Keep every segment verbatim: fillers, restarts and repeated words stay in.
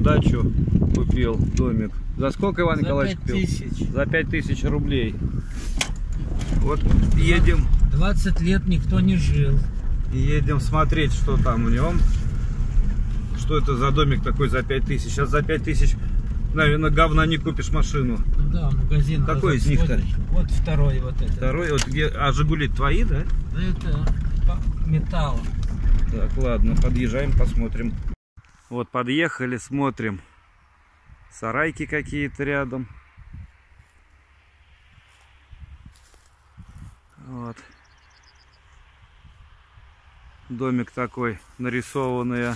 дачу купил, домик. За сколько, Иван Николаевич, купил? За пять тысяч. За пять тысяч рублей. Вот едем. двадцать лет никто не жил. Едем смотреть, что там в нем. Что это за домик такой за пять тысяч? Сейчас за пять тысяч, наверное, говна не купишь машину. Ну да, магазин. Какой из них-то? Вот второй вот этот. Второй, вот где, а Жигули твои, да? Это металл. Так, ладно, подъезжаем, посмотрим. Вот подъехали, смотрим. Сарайки какие-то рядом. Вот. Домик такой, нарисованное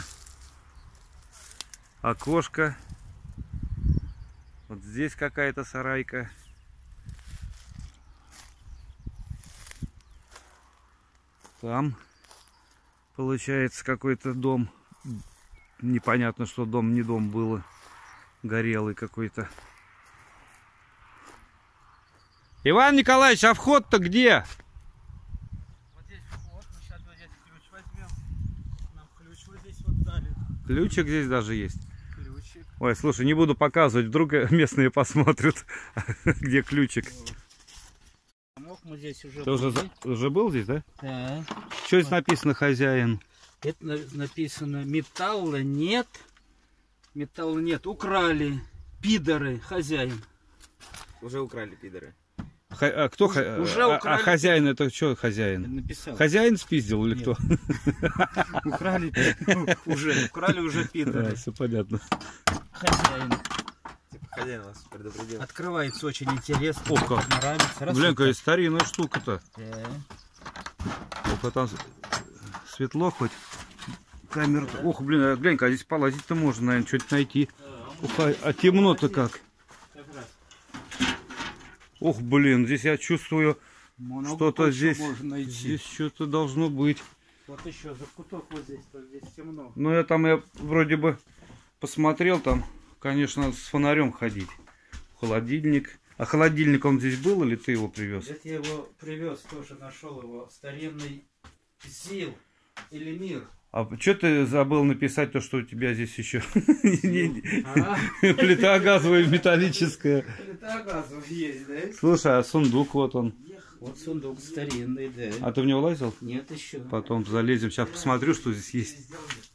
окошко. Вот здесь какая-то сарайка. Там получается какой-то дом. Непонятно, что дом, не дом было. Горелый какой-то. Иван Николаевич, а вход-то где? Вот здесь вход, мы сейчас вот здесь ключ возьмем. Нам ключ вот здесь вот дали. Ключик здесь даже есть. Ключик. Ой, слушай, не буду показывать, вдруг местные посмотрят, где ключик. Замок мы здесь уже Ты уже, уже был здесь, да? Да. Что здесь написано, хозяин? Это написано: металла нет. Металла нет. Украли. Пидоры. Хозяин. Уже украли, пидоры. Х... А кто уже, х... уже а, украли... а хозяин это что хозяин? Написал. Хозяин спиздил или Нет. кто? Украли уже. Украли уже пидоры. Все понятно. Хозяин. Хозяин вас предупредил. Открывается очень интересно. О, как. Нравится. Блин, какая старинная штука-то. Да. Только там светло хоть. Камера. Ох, блин, глянь-ка, здесь полазить-то можно, наверное, что-то найти. Ух, а, а темно-то как. Ох, блин, здесь я чувствую, что-то здесь, здесь что-то должно быть. Вот еще закуток вот здесь, вот здесь темно. Ну, я там, я вроде бы посмотрел, там, конечно, с фонарем ходить. Холодильник. А холодильник он здесь был или ты его привез? Это я его привез, тоже нашел его. Старинный ЗИЛ или МИР. А что ты забыл написать то, что у тебя здесь еще плита газовая металлическая? Плита газовая есть, да? Слушай, а сундук вот он. Вот сундук старинный, да. А ты в него лазил? Нет еще. Потом залезем. Сейчас посмотрю, что здесь есть.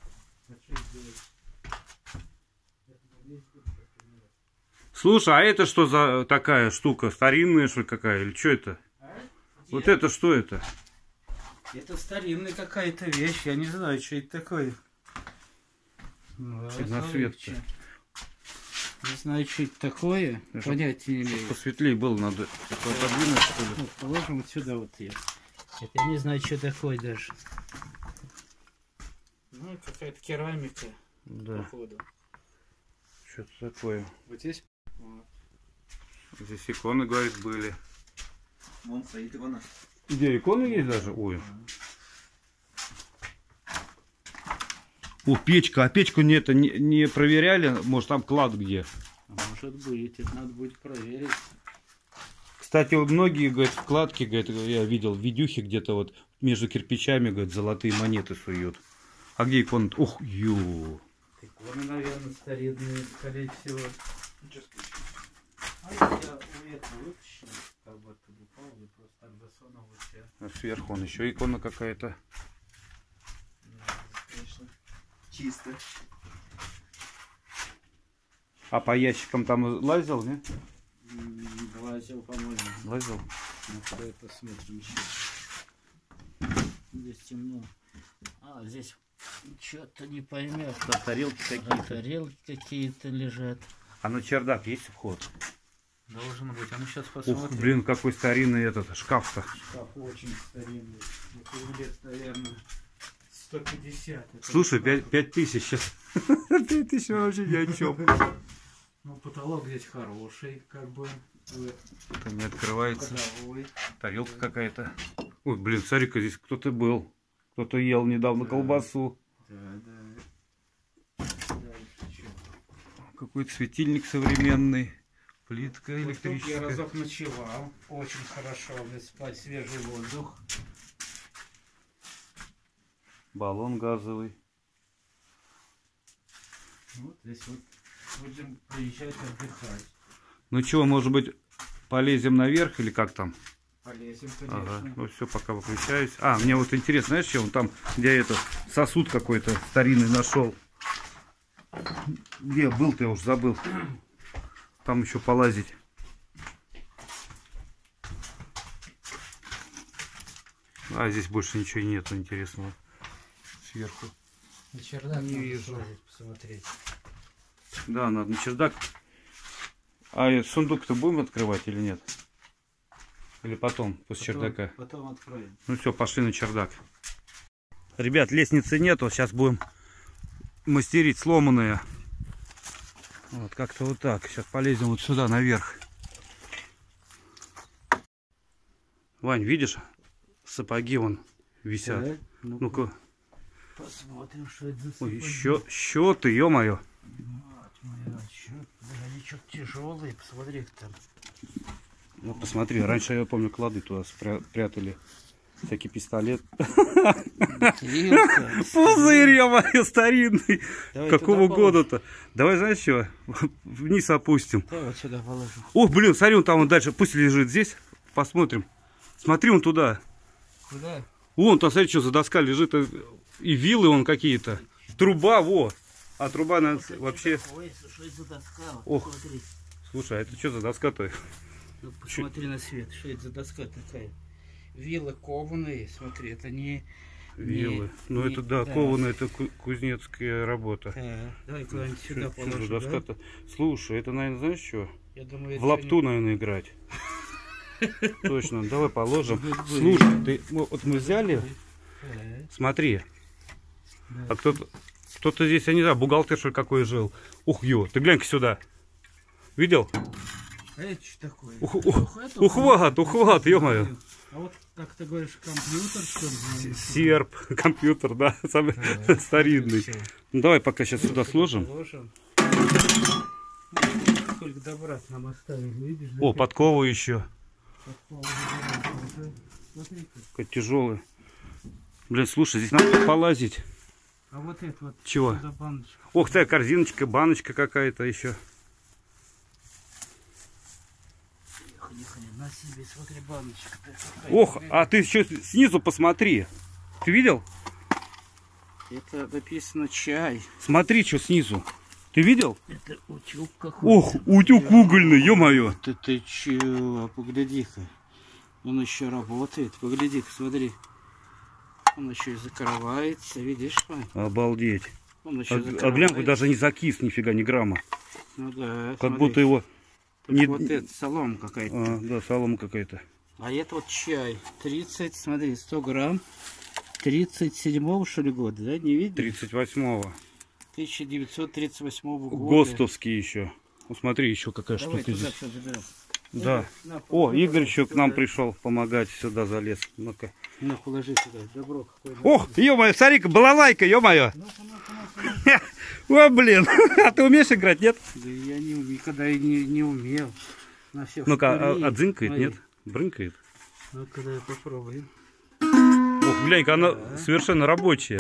Слушай, а это что за такая штука? Старинная, что ли, какая? Или что это? Вот это что это? Это старинная какая-то вещь. Я не знаю, что это такое. Ну, на свет-то. Не знаю, что это такое. Чтобы понятия не имею. Посветлее было, надо отодвинуть, что ли. Вот, положим вот сюда вот я. Это я не знаю, что такое даже. Ну, какая-то керамика. Да. Походу. Что-то такое. Вот здесь. Вот. Здесь иконы, говорит, были. Вон стоит икона. Где иконы есть даже? Ой. О, печка. А печку не, это, не, не проверяли? Может, там клад где? Может быть, это надо будет проверить. Кстати, вот многие, говорят, вкладки, говорят, я видел в видюхе где-то вот между кирпичами, говорят, золотые монеты суют. А где иконы? Ух, ю. Иконы, наверное, старинные, скорее всего. А я у этого вытащил, как бы оттуда упал, и просто так засунул вот все. А сверху он еще икона какая-то. Конечно. Чисто. А по ящикам там лазил, не? Лазил, по-моему. Лазил. Ну, давай посмотрим еще. Здесь темно. А, здесь что-то не поймешь. Да, тарелки какие-то. Тарелки какие-то лежат. А на чердак есть вход? Должен быть. А мы сейчас посмотрим. Ух, блин, какой старинный этот шкаф-то. Шкаф очень старинный. Это лет, наверное, сто пятьдесят. Слушай, пять тысяч сейчас. пять тысяч вообще ни о чем. Ну, потолок здесь хороший, как бы. Это не открывается. Ходовой. Тарелка какая-то. Ой, блин, смотри-ка, здесь кто-то был. Кто-то ел недавно Да. колбасу. Да, да. Дальше что? Какой-то светильник современный. Плитка Вот тут я электрическая. разок ночевал. Очень хорошо. Спать свежий воздух. Баллон газовый. Вот здесь вот Будем приезжать отдыхать. Ну чего, может быть, полезем наверх или как там? Полезем, конечно. Ага, ну все, пока выключаюсь. А, мне вот интересно, знаешь, что он там, где это, сосуд какой-то старинный нашел. Где был-то, я уж забыл. Там еще полазить. А здесь больше ничего нет интересного. Сверху. На чердак не надо вижу. слазить, посмотреть. Да, надо на чердак. А сундук-то будем открывать или нет? Или потом, после Потом, чердака? потом откроем. Ну все, пошли на чердак. Ребят, лестницы нету. Сейчас будем мастерить сломанные. Вот как-то вот так. Сейчас полезем вот сюда наверх. Вань, видишь? Сапоги вон висят. Да? Ну-ка. Ну-ка. Посмотрим, что это за Ой, сапоги. еще счеты, ё-моё. Мать моя, чё? Да они что-то тяжелые, посмотри там. Ну, посмотри, раньше, я помню, клады туда спря- прятали. Всякий пистолет. Пузырь, ё-моё, старинный. Давай Какого туда года-то? Давай, знаешь что? Вниз опустим. Давай вот сюда положим. Ох, блин, смотри, он там он дальше. Пусть лежит здесь. Посмотрим. Смотри, он туда. Куда? Вон, там, смотри, что за доска лежит. И вилы вон какие-то. Труба, во. А труба, наверное, вообще... Ой, что это за доска? Ох. Посмотри. Слушай, а это что за доска-то? Ну, посмотри на свет, что это за доска такая? Вилы кованые, смотри, это не... Вилы. не- Ну, не- это, да, ковано, это ку- кузнецкая работа. Да, давай куда-нибудь сюда Что- что за положим, да? доска-то? Слушай, это, наверное, знаешь что? Я думаю, В лапту, наверное, играть. Точно, давай положим. Быть бы. Слушай, ты, ну, вот мы взяли, Да, смотри, да. а кто-то, кто-то здесь, я не знаю, бухгалтер, что ли, какой жил. Ух, ё, ты глянь-ка сюда. Видел? А это что такое? Ух, ух, Ух, это ухват, ухват, ё-моё. А вот, как ты говоришь, компьютер, что ли? Серп, компьютер, да, самый Да, старинный. всё. Ну, давай пока сейчас сюда сложим. Положим. Сколько добра нам оставили, видишь? О, подковы еще. Подковы забираем. Смотри-ка. Какой тяжелый. Блин, слушай, здесь надо полазить. А вот это вот. Чего? что за баночка? Ох ты, корзиночка, баночка какая-то еще. Эх, ни хрена себе, смотри, баночка. Ох, а ты еще снизу посмотри. Ты видел? Это написано чай. Смотри, что снизу. Ты видел? Это утюг какой-то. Ох, утюг угольный, ё-моё. Ты, ты чё? Погляди-ка. Он еще работает. Погляди-ка, смотри. Он еще и закрывается, видишь? Вань? Обалдеть. Он еще А, закрывается. а глянь, даже не закис, нифига, ни грамма. Ну да, Как смотри. будто его... Тут не- вот это, солома какая-то. А, да, солома какая-то. А это вот чай. тридцать, смотри, сто грамм. тридцать седьмого, что ли, года, да? Не видишь? тридцать восьмого. тысяча девятьсот тридцать восьмого года. ГОСТовский еще. Ну, смотри, еще какая Давай штука туда здесь. всё заберем. Да. На, О, положи, Игорь еще к сюда. нам пришел помогать, сюда залез. Ну-ка. На, положи сюда. Добро какое. Ох, ё-моё, смотри-ка, балалайка, ё-моё. Ну-ка, ну-ка, ну-ка. О, блин, а ты умеешь играть, нет? Да я не, никогда и не, не умел. На всех Ну-ка, шпилей. а, отзынкает, Смотри. нет? Брынкает. Ну-ка, давай попробуем. Ох, глянь-ка, она Да. совершенно рабочая.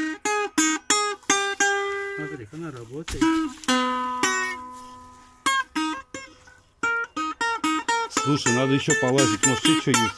Смотри, она работает. Слушай, надо еще полазить, может, еще что есть.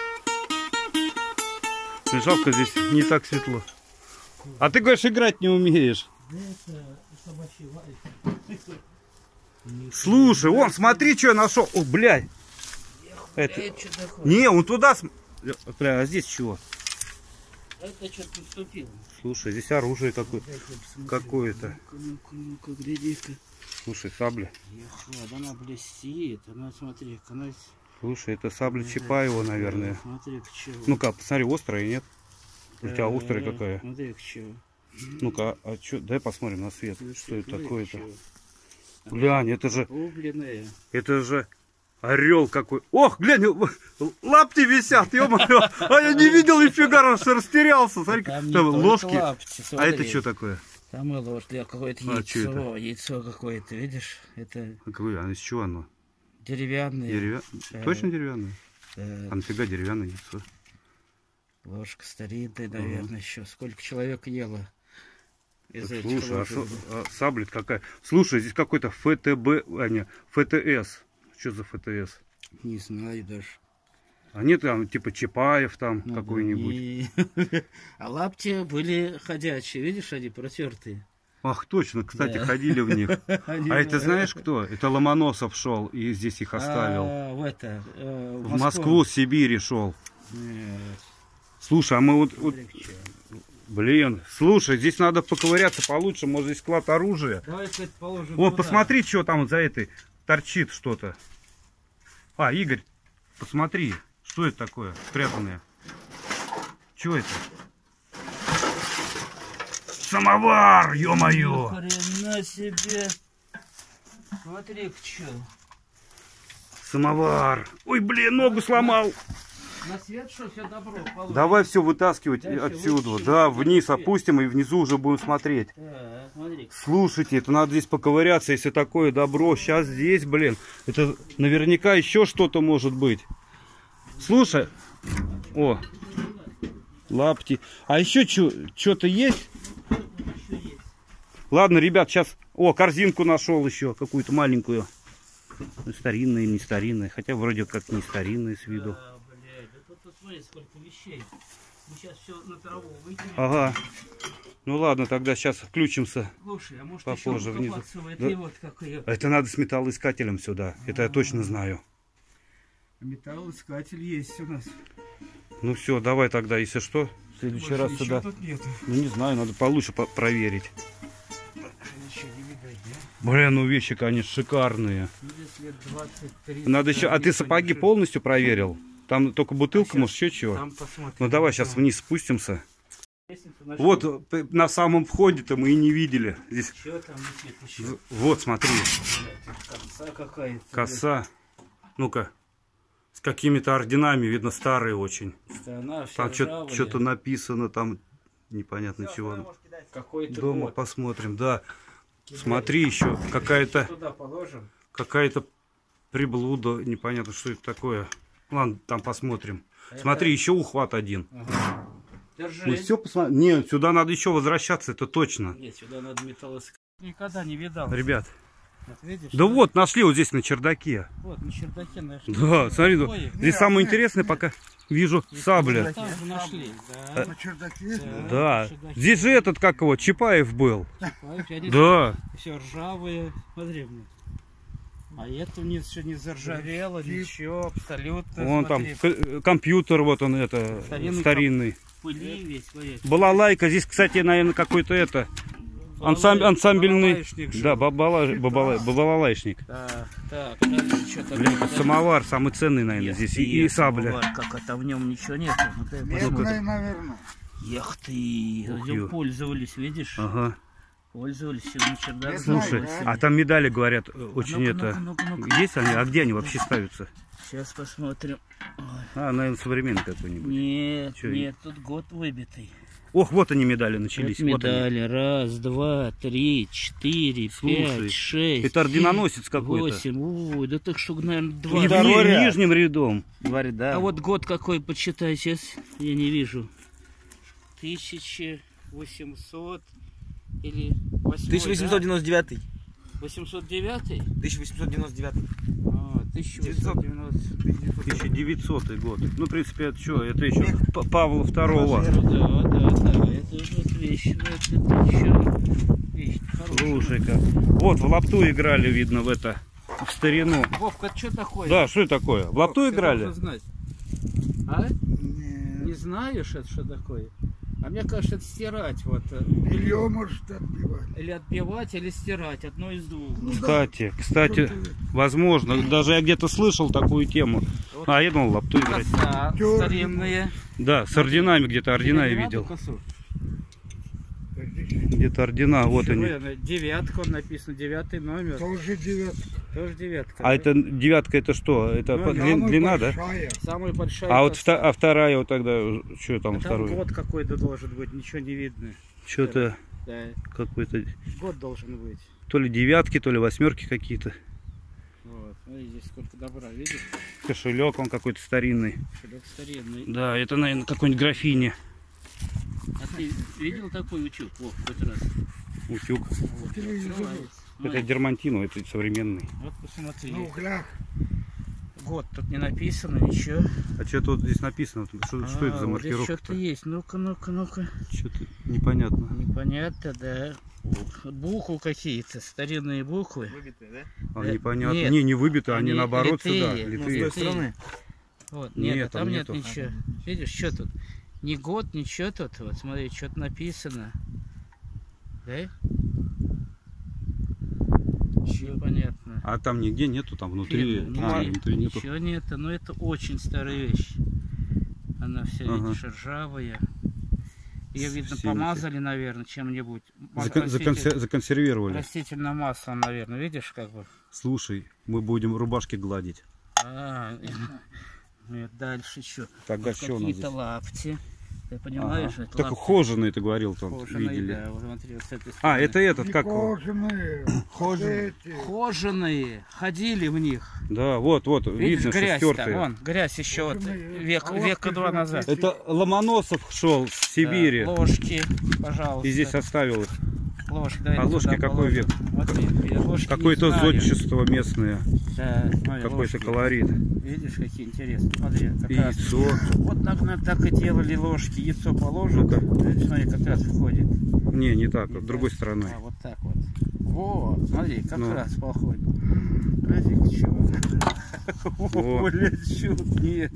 Блин, жалко, здесь не так светло. А ты, говоришь, играть не умеешь. Да это собачий лайк. Слушай, вон, смотри, что я нашел. О, блядь. Это... Это что такое? Не, он туда... см- Бля, а здесь чего? Это что-то наступило. Слушай, здесь оружие какое- Дай-ка я посмотрю. какое-то. Ну-ка, ну-ка, ну-ка, гляди-ка. Слушай, сабля. Ехала, да она блестит. Она, смотри, она... Слушай, это сабля Чапаева, наверное. Смотри-ка, чего. Ну-ка, посмотри, острая, нет? У тебя Да, острая какая? Смотри-ка, чего. Ну-ка, а что? Дай посмотрим на свет. Слушай, Что это смотри-ка, такое-то? чего. Глянь, это же... Рубленная. Это же орел какой. Ох, глянь, лапти висят, ё-моё. А я не видел нифига, раз растерялся. Смотри, Там не там только ложки. лапти, А это смотри. что такое? Там и ложь, да, какое-то А, чё яйцо, яйцо какое-то, видишь? Это А какое? А из чего оно? деревянное. Деревя... Да. Точно деревянное? Да, А нафига деревянное яйцо? ложка старинная, наверное, еще. Сколько человек ело? Из Так, этих слушай, а, ложек. со- а сабля какая? Слушай, здесь какой-то эф тэ бэ, а не, эф тэ эс. Что за эф тэ эс? Не знаю даже. А нет там типа Чапаев там Ну, какой-нибудь? да, не. А лапти были ходячие, видишь, они протертые. Ах, точно, кстати, Да. ходили в них. Они, А это да. знаешь кто? Это Ломоносов шел и здесь их оставил. А, в это, э, В Москву, с Сибири шел. Нет, Слушай, а мы вот, вот- смотри, чё. блин, слушай, здесь надо поковыряться получше, может здесь склад оружия. Давай, кстати, положим. О, туда. посмотри, что там вот за этой торчит что-то. А, Игорь, посмотри, что это такое спрятанное? Что это? Самовар, ё-моё! Хрена себе. Смотри, что. Самовар. Ой, блин, ногу сломал. На свет что, все добро положим. Давай все вытаскивать Да, всё отсюда. вытащи, Да, вытащи. вниз опустим и внизу уже будем смотреть. Так, смотри. Слушайте, это надо здесь поковыряться, если такое добро. Сейчас здесь, блин, это наверняка еще что-то может быть. Слушай, о, лапти. А еще что-то есть? Еще есть. Ладно, ребят, сейчас... О, корзинку нашел еще, какую-то маленькую. Старинная, не старинная. Хотя вроде как не старинная с виду. Да, блядь, да тут, тут смотри, сколько вещей. Мы сейчас все на траву выкинем. Ага. Ну ладно, тогда сейчас включимся. Слушай, а может Попозже еще внизу. покопаться в этой Да. вот как ее. Это надо с металлоискателем сюда. Это я точно знаю. Металлоискатель есть у нас. Ну все, давай тогда, если что, в следующий раз Больше сюда. ничего тут нету. Ну не знаю, надо получше по- проверить. Ничего не видать, да? Блин, ну вещи, конечно, шикарные. Ну, здесь лет двадцать тридцать. Надо еще. А ты сапоги полностью проверил? Там только бутылка, А может, еще чего? Там посмотрим. Ну давай сейчас Да. вниз спустимся. Лестницу нашли. Вот п- на самом входе-то мы и не видели. Здесь. Что там висит еще? В- Вот, смотри, Коса какая-то. коса. Ну-ка. С какими-то орденами, видно, старые очень. Страна вся Там ржавая. что-то написано, там непонятно чего. Какой-то Дома год. посмотрим, да. Смотри еще, какая-то Туда положим. какая-то приблуда, непонятно, что это такое. Ладно, там посмотрим. Это- Смотри, еще ухват один. Ага. Держи. Мы все посмотрим. Нет, сюда надо еще возвращаться, это точно. Нет, сюда надо металлоискатель. Никогда не видал. Ребят, Вот видишь? да вот, нашли вот здесь на чердаке. Вот, на чердаке нашли. Да, смотри, ну, Ой, здесь самое интересное, пока вижу сабля. Там же нашли, да. На чердаке? Да, на чердаке. здесь же этот, как его, Чапаев был. Они Да, все ржавые. Смотри мне. А это вниз еще не заржавело, ничего, абсолютно. вон там Смотри, к- компьютер, вот он, это, Старинный старинный. пыли весь, смотри. Балалайка, здесь, кстати, наверное, какой-то это, ансамбль, ансамбльный, Балалайшник же. да, бабала, бабала, бабалайшник. Так, так, дальше что там? Блин, самовар самый ценный, наверное, здесь, и, и сабля. Как это, в нем ничего нету. Вот это Медная, наверное. Эх ты, Ух, им ё. пользовались, видишь? Ага. Пользовались, все на чердак. Я Слушай, знаю, а там медали, говорят, очень ну-ка, это... ну-ка, ну-ка, ну-ка. Есть они? А где они вообще ставятся? Сейчас посмотрим. Ой. А, наверное, современный какой-нибудь. Нет, Чё, нет, тут год выбитый. Ох, вот они медали начались. Вот Вот они. медали. Раз, два, три, четыре, Слушай, пять, шесть. это орденоносец какой-то. Восемь. Ой, да так что, наверное, И два. в ни- Второй ряд. нижним рядом. Два ряда. А вот год какой, почитай сейчас. Я не вижу. тысяча восемьсот или восьмой, тысяча восемьсот девяносто девятый. да? восемьсот девятый? тысяча восемьсот девяносто девятый. А, тысяча восемьсот девяносто. тысяча девятисотый год. Ну, в принципе, это что? Это еще П- Павла второго. Да, да, да. Это вот вещь. Это еще вещь хорошая. Слушай-ка. Вот, в лапту играли, видно, в это. В старину. Вовка, это что такое? Да, что это такое? В лапту Ты играли? должен знать. А? Не. Не знаешь, это что такое? А мне кажется, это стирать. Вот. э, Белье может отбивать. Или отбивать, или стирать. Одно из двух. Кстати, кстати, возможно, даже я где-то слышал такую тему. А, я думал, в лапту играть. Коса Тёрки. старинные. Да, с орденами где-то ордена я Тебе не видел. надо косу? Где-то ордена, вот Чего они. я- Девятка, он написано, девятый номер. Тоже девятка. Тоже девятка. А да? это девятка, это что? Это Ну, по- да, длин- Самая длина, да? большая. Самая большая. А вот коса. вта- а вторая вот тогда, что там А там второй? год какой-то должен быть, ничего не видно. Что-то Да, какой-то, год должен быть. то ли девятки, то ли восьмерки какие-то. Вот, смотри, здесь сколько добра, видишь? Кошелек он какой-то старинный. Кошелек старинный. Да, это, наверное, какой-нибудь графине. А ты видел такой утюг? О, хоть раз. Утюг. Открывается. Это дермантин, это современный. Вот посмотри. На углях. Год тут не написано, ничего. А что тут здесь написано? Что, что это за А, вот здесь маркировка? что-то есть. Ну-ка, ну-ка, ну-ка. Что-то непонятно. Непонятно, да. Буквы какие-то, старинные буквы. Выбитые, да? А, Да, непонятно. нет. Не, не выбито, они, Они наоборот сюда. литые. Ну, с Литые. той стороны. Вот, нет, Нет, а там там нет нету. ничего. Видишь, что тут? Ни год, ничего тут. Вот смотри, что-то написано. Да? Ничего понятно. А там нигде нету, там внутри, Фирма, а, внутри внутри нету. ничего нету, но это очень старая вещь. Она вся, Ага. видишь, ржавая. Ее, видно, Все эти- помазали, наверное, чем-нибудь. Закон- Раститель- законсер- Законсервировали. Растительным маслом, наверное, видишь, как бы. Слушай, мы будем рубашки гладить. А, нет, дальше что? Тогда что у нас Какие-то здесь? лапти. Ты понимаешь? Ага. это Так лапти ухоженные, ты говорил, там кожаные, видели. да, вот смотри, вот с этой А, стороны. это этот, И как его? кожаные. Кожаные. Эти. Кожаные, ходили в них. Да, вот, вот, Видишь, видно, что грязь там, стертые. вон, грязь еще вот, Кожаные. век, А вот века два ты назад. смотри. Это Ломоносов шел с Сибири Да, ложки, пожалуйста. и здесь оставил их. Ложки, давай А туда ложки какой положим. век? Вот видишь, ложки не Какое-то знаю. зодчество местное, Да, смотри, какой-то ложки. колорит. Видишь, какие интересные. Смотри, как раз. Яйцо. Вот так, на- так и делали ложки. Яйцо положат. Видишь, смотри, как раз входит. Не, не так, вот, другой стороной. А, вот так вот. Вот, смотри, как Ну. раз походит. Смотри, чего. Во. Блядь, чудо. Не,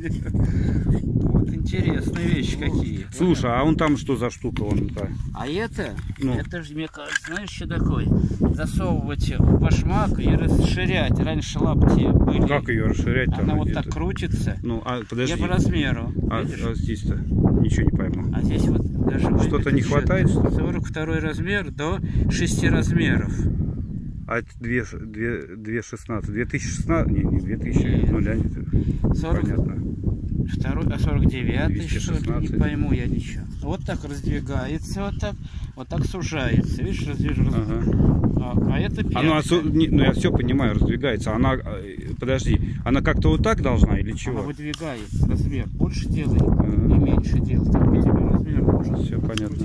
не. Вот интересные вещи какие. Слушай, а он там что за штука? Он -то? А это, Ну. это же, мне кажется, знаешь, что такое? Засовывать в башмак и расширять. Раньше лапти были. Как ее расширять-то? Она вот где-то? так крутится. Ну, а Я подожди. по размеру. А, видишь? а здесь-то ничего не пойму. А здесь вот даже Что-то выбито не что-то. хватает, что ли? сорок второй размер до шести размеров. А это две, две, две шестнадцать. две тысячи шестнадцать? Не, не две тысячи. Нет. Ну, глянь, это сорок понятно. второй, а сорок девятый, что ли, не двести шестнадцать. пойму я ничего. Вот так раздвигается, вот так, вот так сужается. Видишь, раздвижу. раз- Ага. А, а это пятка. Она, осо- не- ну, я все понимаю, раздвигается. Она, э, подожди, она как-то вот так должна или Она чего? выдвигается, размер. Больше делает Ага. и меньше делает. Какой тебе размер может? Все понятно.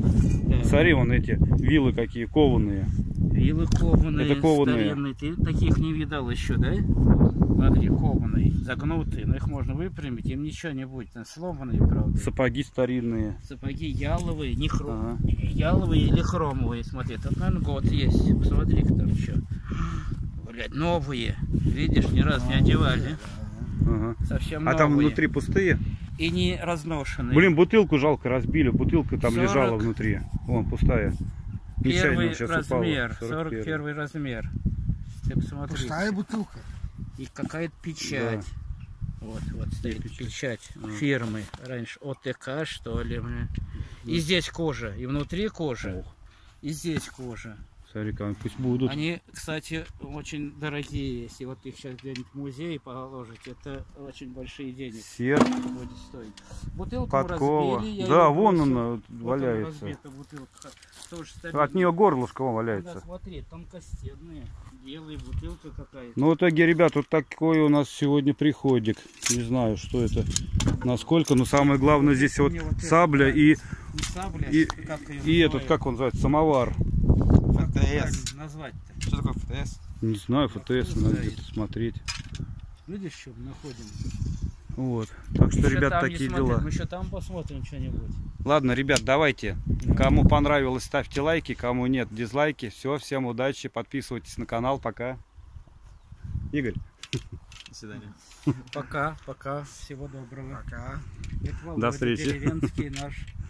Да. Смотри, вон эти вилы какие кованые. Вилы кованые, Это кованые. старинные. Ты таких не видал еще, да? Смотри, кованые, загнутые, но их можно выпрямить, им ничего не будет. Они сломанные, правда. Сапоги старинные. Сапоги яловые, не хром... Ага. яловые или хромовые. Смотри, тут, наверное, год есть. Посмотри, кто там что. Блядь, новые. Видишь, ни разу не одевали. Ага. Совсем А новые. там внутри пустые? И не разношенные. Блин, бутылку жалко разбили. Бутылка там сорок. лежала внутри. Вон, пустая. Нечаянно Первый сейчас размер, упала. сорок первый размер. Ты посмотри. Пустая бутылка. И какая-то печать. Вот, вот стоит печать, А. фирмы. Раньше ОТК, что ли. Блин. И здесь кожа, и внутри кожа, и здесь кожа. Смотри-ка, пусть будут. Они, кстати, очень дорогие. Если вот их сейчас где-нибудь в музей положить, это очень большие деньги Серп, будет стоить. Бутылку мы подкова. разбили, я Да, её вон бросил. она Вот валяется. разбита бутылка. Тоже старинная. От нее горлышко вон Надо валяется. смотреть, тонкостенные. Белая бутылка какая-то. Ну, в итоге, ребят, вот такой у нас сегодня приходик. Не знаю, что это, насколько, но самое главное здесь вот Мне вот это сабля и, Не сабля, и, как её и этот, называют? как он называется, самовар. Как ФТС. правильно назвать-то? Что такое ФТС? Не знаю, ФТС, надо где-то смотреть. Видишь, что мы находим? Вот. Так что, Еще ребят, там не такие смотрим, дела. Мы еще там посмотрим что-нибудь. Ладно, ребят, давайте. Кому понравилось, ставьте лайки, кому нет, дизлайки. Все, всем удачи, подписывайтесь на канал, пока. Игорь. До свидания. Пока, пока. Всего доброго. Пока. Это До Володя встречи. Деревенский наш